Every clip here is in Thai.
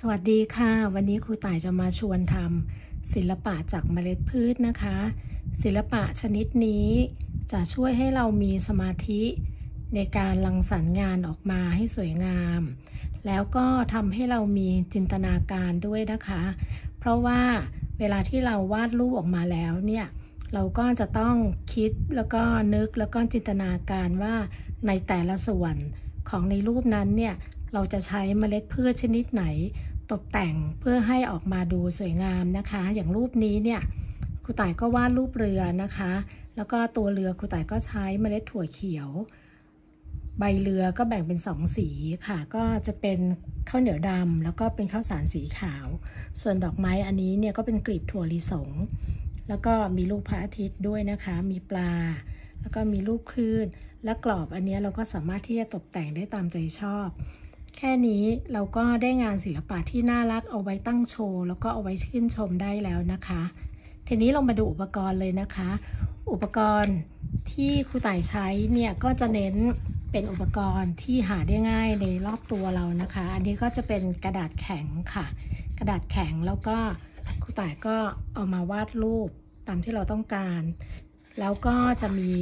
สวัสดีค่ะวันนี้ครูต่ายจะมาชวนทำศิลปะจากเมล็ดพืชนะคะศิลปะชนิดนี้จะช่วยให้เรามีสมาธิในการรังสรรค์งานออกมาให้สวยงามแล้วก็ทำให้เรามีจินตนาการด้วยนะคะเพราะว่าเวลาที่เราวาดรูปออกมาแล้วเนี่ยเราก็จะต้องคิดแล้วก็นึกแล้วก็จินตนาการว่าในแต่ละส่วนของในรูปนั้นเนี่ยเราจะใช้เมล็ดพืชชนิดไหนตกแต่งเพื่อให้ออกมาดูสวยงามนะคะอย่างรูปนี้เนี่ยครูต่ายก็วาดรูปเรือนะคะแล้วก็ตัวเรือครูต่ายก็ใช้เมล็ดถั่วเขียวใบเรือก็แบ่งเป็น2สีค่ะก็จะเป็นข้าวเหนียวดำแล้วก็เป็นข้าวสารสีขาวส่วนดอกไม้อันนี้เนี่ยก็เป็นกลีบถั่วลิสงแล้วก็มีรูปพระอาทิตย์ด้วยนะคะมีปลาแล้วก็มีรูปคลื่นและกรอบอันนี้เราก็สามารถที่จะตกแต่งได้ตามใจชอบแค่นี้เราก็ได้งานศิลปะที่น่ารักเอาไว้ตั้งโชว์แล้วก็เอาไว้ชื่นชมได้แล้วนะคะทีนี้เรามาดูอุปกรณ์เลยนะคะอุปกรณ์ที่ครูต่ายใช้เนี่ยก็จะเน้นเป็นอุปกรณ์ที่หาได้ง่ายในรอบตัวเรานะคะอันนี้ก็จะเป็นกระดาษแข็งค่ะกระดาษแข็งแล้วก็ครูต่ายก็เอามาวาดรูปตามที่เราต้องการแล้วก็จะมี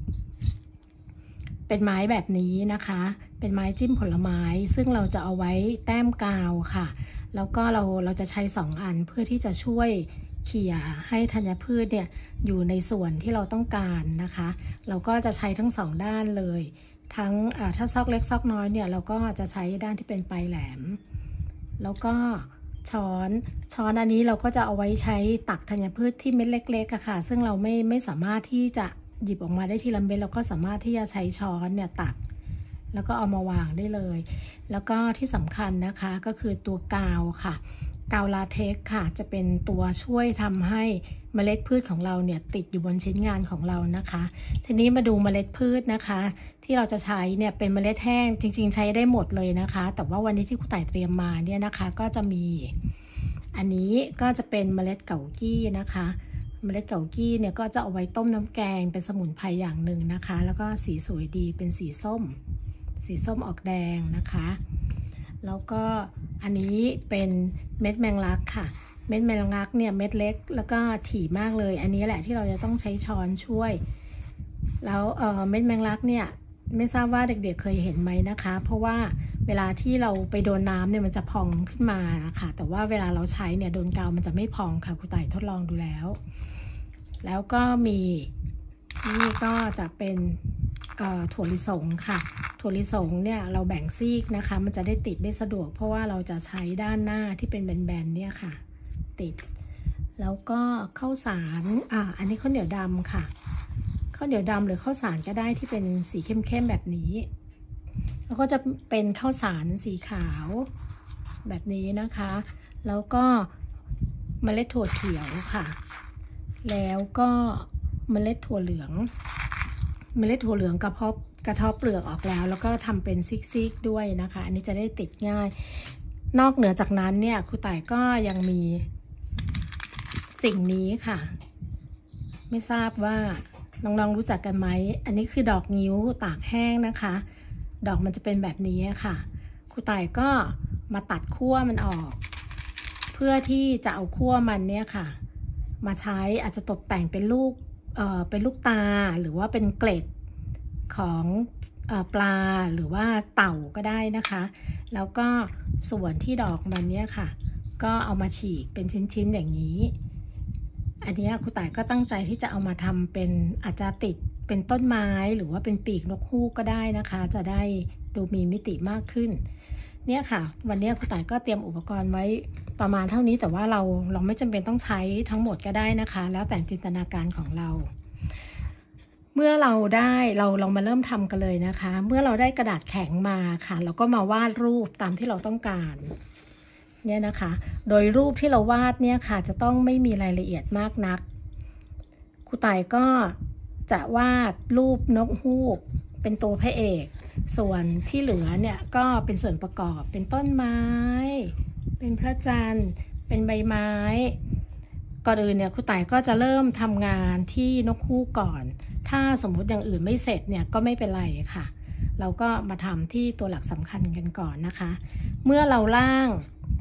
เป็นไม้แบบนี้นะคะเป็นไม้จิ้มผลไม้ซึ่งเราจะเอาไว้แต้มกาวค่ะแล้วก็เราจะใช้2อันเพื่อที่จะช่วยเขี่ยให้ธัญพืชเนี่ยอยู่ในส่วนที่เราต้องการนะคะเราก็จะใช้ทั้ง2ด้านเลยทั้งถ้าซอกเล็กซอกน้อยเนี่ยเราก็จะใช้ด้านที่เป็นปลายแหลมแล้วก็ช้อนอันนี้เราก็จะเอาไว้ใช้ตักธัญพืชที่เม็ดเล็กๆค่ะซึ่งเราไม่สามารถที่จะหยิบออกมาได้ทีละเม็ดเราก็สามารถที่จะใช้ช้อนเนี่ยตักแล้วก็เอามาวางได้เลยแล้วก็ที่สำคัญนะคะก็คือตัวกาวค่ะกาวลาเท็กซ์ค่ะจะเป็นตัวช่วยทำให้เมล็ดพืชของเราเนี่ยติดอยู่บนชิ้นงานของเรานะคะทีนี้มาดูเมล็ดพืชนะคะที่เราจะใช้เนี่ยเป็นเมล็ดแห้งจริงๆใช้ได้หมดเลยนะคะแต่ว่าวันนี้ที่ครูต่ายเตรียมมาเนี่ยนะคะก็จะมีอันนี้ก็จะเป็นเมล็ดเกากี้นะคะเมล็ดเกากี้เนี่ยก็จะเอาไว้ต้มน้ำแกงเป็นสมุนไพรอย่างหนึ่งนะคะแล้วก็สีสวยดีเป็นสีส้มออกแดงนะคะแล้วก็อันนี้เป็นเม็ดแมงลักค่ะเม็ดแมงลักเนี่ยเม็ดเล็กแล้วก็ถี่มากเลยอันนี้แหละที่เราจะต้องใช้ช้อนช่วยแล้วเม็ดแมงลักเนี่ยไม่ทราบว่าเด็กๆเคยเห็นไหมนะคะเพราะว่าเวลาที่เราไปโดนน้ำเนี่ยมันจะพองขึ้นมาค่ะแต่ว่าเวลาเราใช้เนี่ยโดนกาวมันจะไม่พองค่ะครูต่ายทดลองดูแล้วก็มีนี่ก็จะเป็นถั่วลิสงค่ะถั่วลิสงเนี่ยเราแบ่งซีกนะคะมันจะได้ติดได้สะดวกเพราะว่าเราจะใช้ด้านหน้าที่เป็นแบนๆเนี่ยค่ะติดแล้วก็ข้าวสารอันนี้ข้าวเหนียวดำค่ะข้าวเหนียวดำหรือข้าวสารก็ได้ที่เป็นสีเข้มๆแบบนี้แล้วก็จะเป็นข้าวสารสีขาวแบบนี้นะคะแล้วก็เมล็ดถั่วเขียวค่ะแล้วก็เมล็ดถั่วเหลืองกระเทาะเปลือกออกแล้วก็ทำเป็นซิกๆด้วยนะคะอันนี้จะได้ติดง่ายนอกเหนือจากนั้นเนี่ยครูต่ายก็ยังมีสิ่งนี้ค่ะไม่ทราบว่าน้องๆรู้จักกันไหมอันนี้คือดอกงิ้วตากแห้งนะคะดอกมันจะเป็นแบบนี้ค่ะครูต่ายก็มาตัดขั้วมันออกเพื่อที่จะเอาขั้วมันเนี่ยค่ะมาใช้อาจจะตกแต่งเป็นลูกตาหรือว่าเป็นเกล็ดของปลาหรือว่าเต่าก็ได้นะคะแล้วก็ส่วนที่ดอกมันเนี่ยค่ะก็เอามาฉีกเป็นชิ้นๆอย่างนี้อันนี้ครูต่ายก็ตั้งใจที่จะเอามาทำเป็นอาจจะติดเป็นต้นไม้หรือว่าเป็นปีกนกฮูกก็ได้นะคะจะได้ดูมีมิติมากขึ้นเนี่ยค่ะวันนี้ครูต่ายก็เตรียมอุปกรณ์ไว้ประมาณเท่านี้แต่ว่าเราไม่จำเป็นต้องใช้ทั้งหมดก็ได้นะคะแล้วแต่จินตนาการของเราเมื่อเรามาเริ่มทำกันเลยนะคะเมื่อเราได้กระดาษแข็งมาค่ะเราก็มาวาดรูปตามที่เราต้องการเนี่ยนะคะโดยรูปที่เราวาดเนี่ยค่ะจะต้องไม่มีรายละเอียดมากนักครูต่ายก็จะวาดรูปนกฮูกเป็นตัวพระเอกส่วนที่เหลือเนี่ยก็เป็นส่วนประกอบเป็นต้นไม้เป็นพระจันทร์เป็นใบไม้ก่อนอื่นเนี่ยครูต่ายก็จะเริ่มทำงานที่นกฮูกก่อนถ้าสมมุติอย่างอื่นไม่เสร็จเนี่ยก็ไม่เป็นไรค่ะเราก็มาทำที่ตัวหลักสำคัญกันก่อนนะคะเมื่อเราร่าง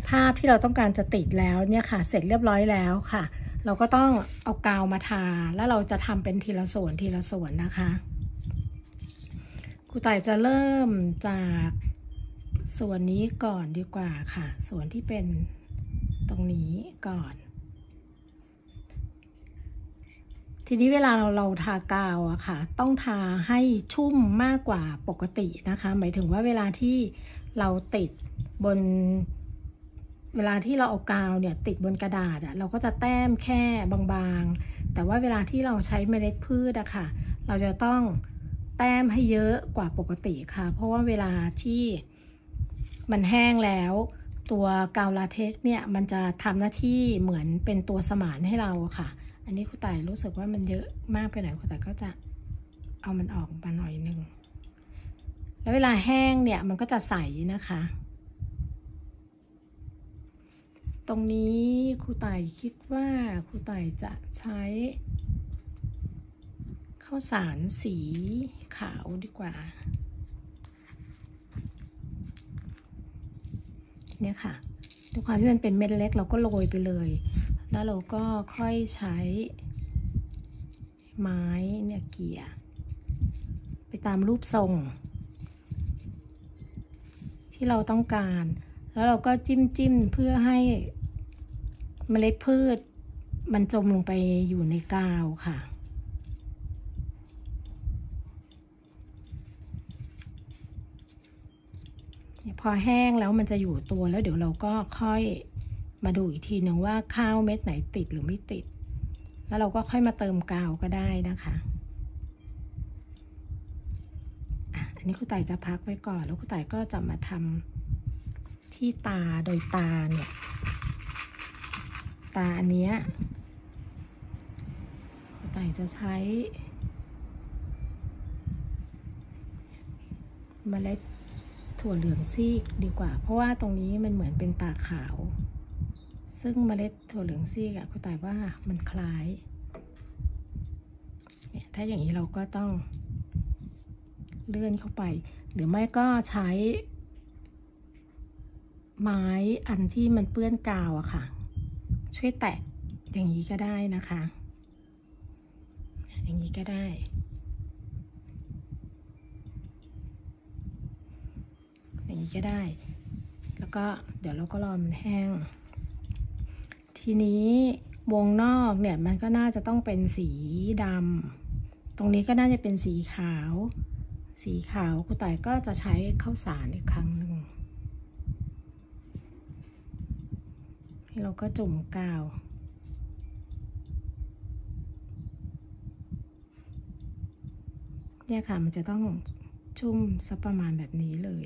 ภาพที่เราต้องการจะติดแล้วเนี่ยค่ะเสร็จเรียบร้อยแล้วค่ะ เราก็ต้องเอากาวมาทาแล้วเราจะทำเป็นทีละส่วนทีละส่วนนะคะครูต่ายจะเริ่มจากส่วนนี้ก่อนดีกว่าค่ะส่วนที่เป็นตรงนี้ก่อนทีนี้เวลาเราทากาวอะค่ะต้องทาให้ชุ่มมากกว่าปกตินะคะหมายถึงว่าเวลาที่เราติดบนเวลาที่เราเอากาวเนี่ยติดบนกระดาษอะเราก็จะแต้มแค่บางๆแต่ว่าเวลาที่เราใช้เมล็ดพืชอะค่ะเราจะต้องแต้มให้เยอะกว่าปกติค่ะเพราะว่าเวลาที่มันแห้งแล้วตัวกาวลาเท็กซ์เนี่ยมันจะทำหน้าที่เหมือนเป็นตัวสมานให้เราค่ะอันนี้ครูต่ายรู้สึกว่ามันเยอะมากไปหน่อยครูต่ายก็จะเอามันออกมาหน่อยนึงแล้วเวลาแห้งเนี่ยมันก็จะใสนะคะตรงนี้ครูต่ายคิดว่าครูต่ายจะใช้ข้าวสารสีขาวดีกว่าเนี่ยค่ะด้วยความที่มันเป็นเม็ดเล็กเราก็โรยไปเลยแล้วเราก็ค่อยใช้ไม้เนี่ยเกี่ยไปตามรูปทรงที่เราต้องการแล้วเราก็จิ้มเพื่อให้เมล็ดพืชมันจมลงไปอยู่ในกาวค่ะพอแห้งแล้วมันจะอยู่ตัวแล้วเดี๋ยวเราก็ค่อยมาดูอีกทีหนึ่งว่าข้าวเม็ดไหนติดหรือไม่ติดแล้วเราก็ค่อยมาเติมกาวก็ได้นะคะอันนี้ครูต่ายจะพักไว้ก่อนแล้วครูต่ายก็จะมาทำที่ตาโดยตาเนี่ยตาอันเนี้ยครูต่ายจะใช้เมล็ดถั่วเหลืองซีกดีกว่าเพราะว่าตรงนี้มันเหมือนเป็นตาขาวซึ่งเมล็ดถั่วเหลืองซีกอะครูต่ายว่ามันคล้ายเนี่ยถ้าอย่างนี้เราก็ต้องเลื่อนเข้าไปหรือไม่ก็ใช้ไม้อันที่มันเปื้อนกาวอะค่ะช่วยแตะอย่างนี้ก็ได้นะคะอย่างนี้ก็ได้อย่างนี้ก็ได้แล้วก็เดี๋ยวเราก็รอมันแห้งทีนี้วงนอกเนี่ยมันก็น่าจะต้องเป็นสีดำตรงนี้ก็น่าจะเป็นสีขาวครูต่ายก็จะใช้ข้าวสารอีกครั้งหนึ่งเราก็จุ่มกาวเนี่ยค่ะมันจะต้องชุ่มสักประมาณแบบนี้เลย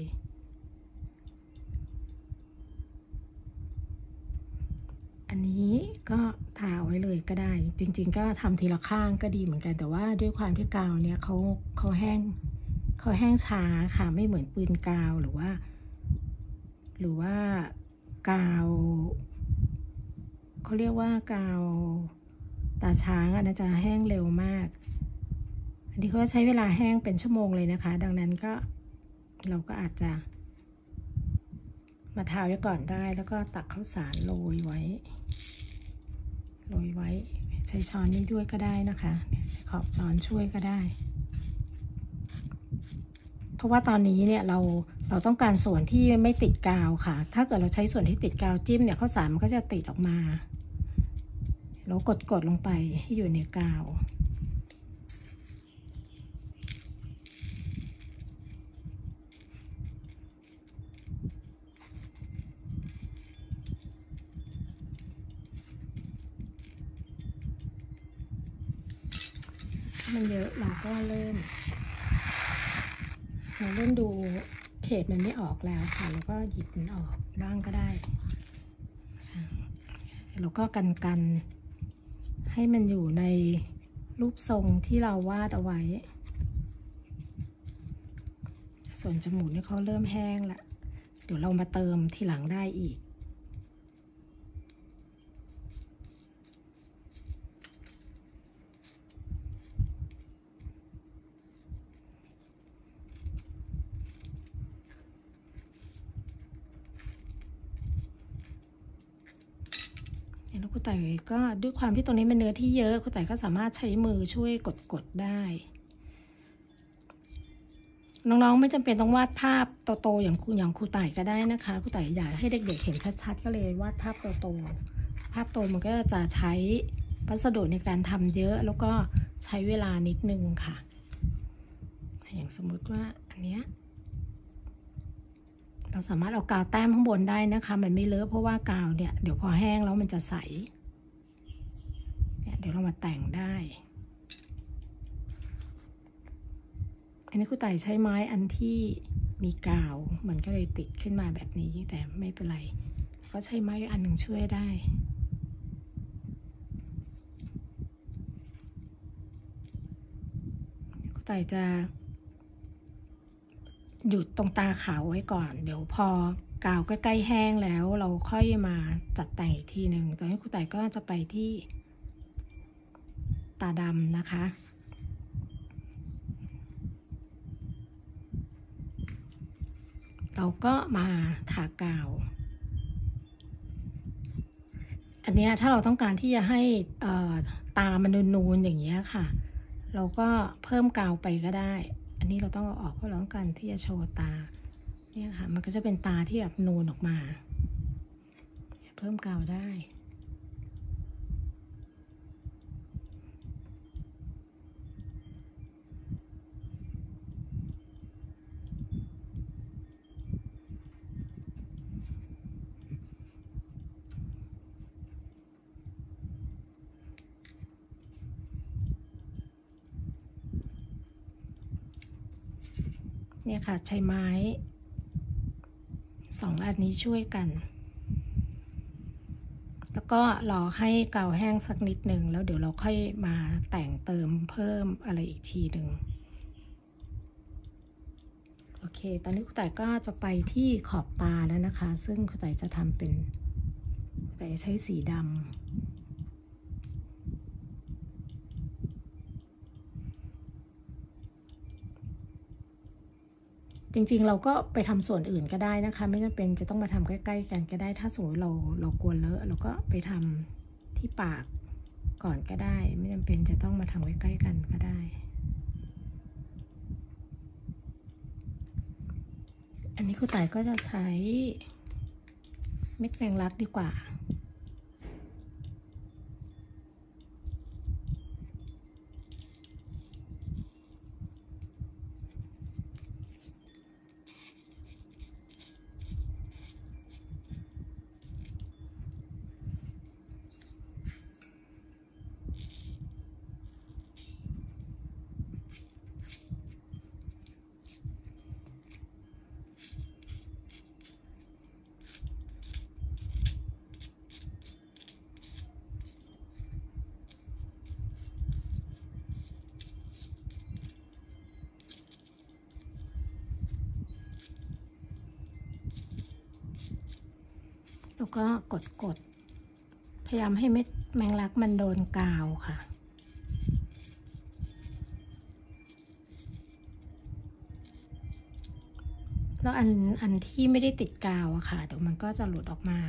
อันนี้ก็ทาไว้เลยก็ได้จริงๆก็ทำทีละข้างก็ดีเหมือนกันแต่ว่าด้วยความที่กาวเนี่ยเขาแห้งช้าค่ะไม่เหมือนปืนกาวหรือว่ากาวเขาเรียกว่ากาวตาช้างอันนั้นจะแห้งเร็วมากอันนี้เขาใช้เวลาแห้งเป็นชั่วโมงเลยนะคะดังนั้นก็เราก็อาจจะมาทาไว้ก่อนได้แล้วก็ตักข้าวสารโรยไว้ใช้ช้อนนี้ด้วยก็ได้นะคะใช้ขอบช้อนช่วยก็ได้เพราะว่าตอนนี้เนี่ยเราต้องการส่วนที่ไม่ติดกาวค่ะถ้าเกิดเราใช้ส่วนที่ติดกาวจิ้มเนี่ยข้าวสารมันก็จะติดออกมาเรากดลงไปให้อยู่ในกาวมันเยอะเราก็เริ่มดูเขตมันไม่ออกแล้วค่ะเราก็หยิบมันออกบ้างก็ได้เราก็กันให้มันอยู่ในรูปทรงที่เราวาดเอาไว้ส่วนจมูกนี่เขาเริ่มแห้งแล้วเดี๋ยวเรามาเติมทีหลังได้อีกแล้วครูไต่ก็ด้วยความที่ตรงนี้มันเนื้อที่เยอะครูไต่ก็สามารถใช้มือช่วยกดได้น้องๆไม่จำเป็นต้องวาดภาพโตๆอย่างครูไต่ก็ได้นะคะครูไต่อยากให้เด็กๆเห็นชัดๆก็เลยวาดภาพโตๆภาพโตมันก็จะใช้วัสดุในการทำเยอะแล้วก็ใช้เวลานิดนึงค่ะอย่างสมมติว่าอันเนี้ยเราสามารถเอากาวแต้มข้างบนได้นะคะมันไม่เลอะเพราะว่ากาวเนี่ยเดี๋ยวพอแห้งแล้วมันจะใสเนี่ยเดี๋ยวเรามาแต่งได้อันนี้ครูไต่ใช้ไม้อันที่มีกาวมันก็เลยติดขึ้นมาแบบนี้แต่ไม่เป็นไรก็ใช้ไม้อันหนึ่งช่วยได้ครูไต่จะหยุดตรงตาขาวไว้ก่อนเดี๋ยวพอกาวใกล้ๆแห้งแล้วเราค่อยมาจัดแต่งอีกทีหนึ่งตอนนี้ครูไต่ก็จะไปที่ตาดำนะคะเราก็มาทากาวอันนี้ถ้าเราต้องการที่จะให้ตามันนูนๆอย่างเงี้ยค่ะเราก็เพิ่มกาวไปก็ได้อันนี้เราต้องเอาออกเพราะเราต้องการที่จะโชว์ตาเนี่ยค่ะมันก็จะเป็นตาที่แบบนูนออกมาเพิ่มกาวได้เนี่ยค่ะใช้ไม้2อันนี้ช่วยกันแล้วก็รอให้กาวแห้งสักนิดหนึ่งแล้วเดี๋ยวเราค่อยมาแต่งเติมเพิ่มอะไรอีกทีหนึ่งโอเคตอนนี้ครูไต่ก็จะไปที่ขอบตาแล้วนะคะซึ่งครูไต่จะทำเป็นแต่ใช้สีดำจริงๆเราก็ไปทำส่วนอื่นก็ได้นะคะไม่จำเป็นจะต้องมาทำใกล้ๆกันก็ได้ถ้าสมมติเรากลัวเลอะเราก็ไปทำที่ปากก่อนก็ได้ไม่จำเป็นจะต้องมาทำใกล้ๆกันก็ได้อันนี้ครูไต่ก็จะใช้เม็ดแมงลักดีกว่าแล้วก็กดพยายามให้เม็ดแมงลักมันโดนกาวค่ะแล้วอันที่ไม่ได้ติดกาวอะค่ะเดี๋ยวมันก็จะหลุดออกมา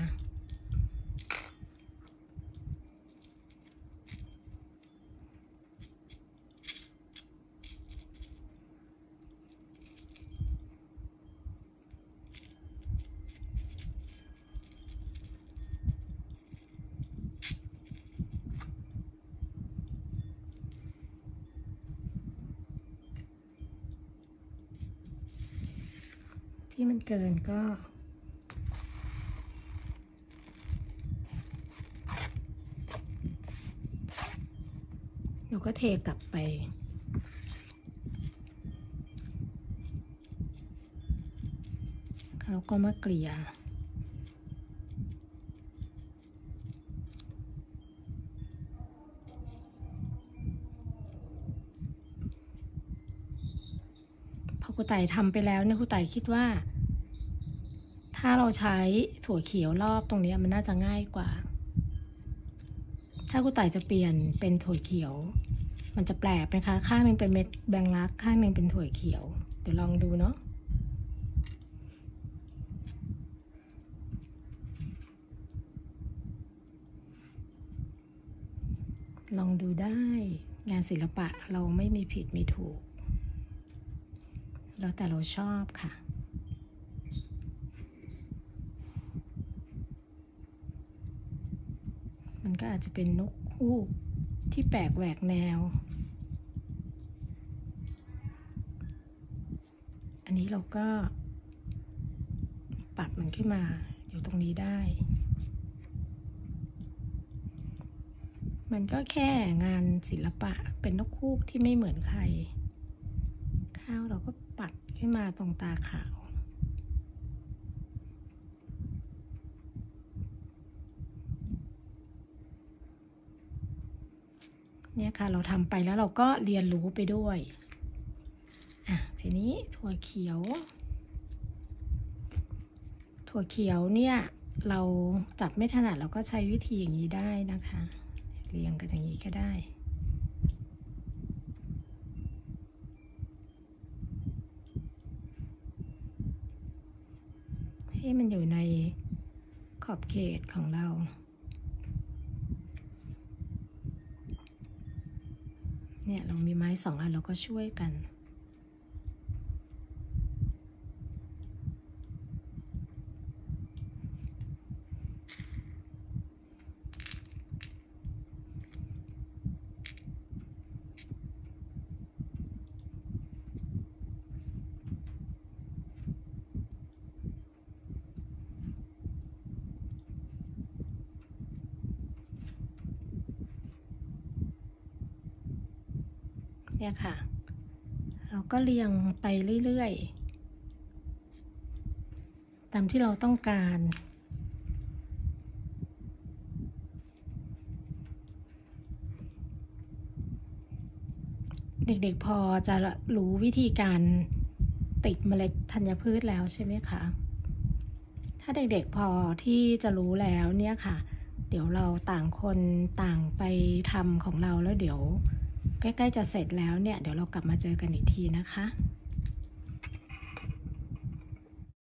ที่มันเกินก็เราก็เทกลับไปแล้วก็มาเกลี่ยพอครูไต่ทำไปแล้วเนี่ยครูไต่คิดว่าถ้าเราใช้ถั่วเขียวรอบตรงนี้มันน่าจะง่ายกว่าถ้าครูไต่จะเปลี่ยนเป็นถั่วเขียวมันจะแปลกไหมคะข้างหนึ่งเป็นเม็ดแบงลักข้างหนึ่งเป็นถั่วเขียวเดี๋ยวลองดูเนาะลองดูได้งานศิลปะเราไม่มีผิดมีถูกแล้วแต่เราชอบค่ะมันก็อาจจะเป็นนกฮูกที่แปลกแหวกแนวอันนี้เราก็ปัดมันขึ้นมาอยู่ตรงนี้ได้มันก็แค่งานศิลปะเป็นนกฮูกที่ไม่เหมือนใครข้าวเราก็ปัดขึ้นมาตรงตาขาวเนี่ยค่ะเราทำไปแล้วเราก็เรียนรู้ไปด้วยทีนี้ถั่วเขียวเนี่ยเราจับไม่ถนัดเราก็ใช้วิธีอย่างนี้ได้นะคะเรียงกันอย่างนี้ก็ได้ให้มันอยู่ในขอบเขตของเราเนี่ยเรามีไม้2 อันเราก็ช่วยกันเนี่ยค่ะเราก็เรียงไปเรื่อยๆตามที่เราต้องการเด็กๆพอจะรู้วิธีการติดเมล็ดธัญพืชแล้วใช่ไหมคะถ้าเด็กๆพอที่จะรู้แล้วเนี่ยค่ะเดี๋ยวเราต่างคนต่างไปทำของเราแล้วเดี๋ยวใกล้ๆจะเสร็จแล้วเนี่ยเดี๋ยวเรากลับมาเจอกันอีกทีนะคะ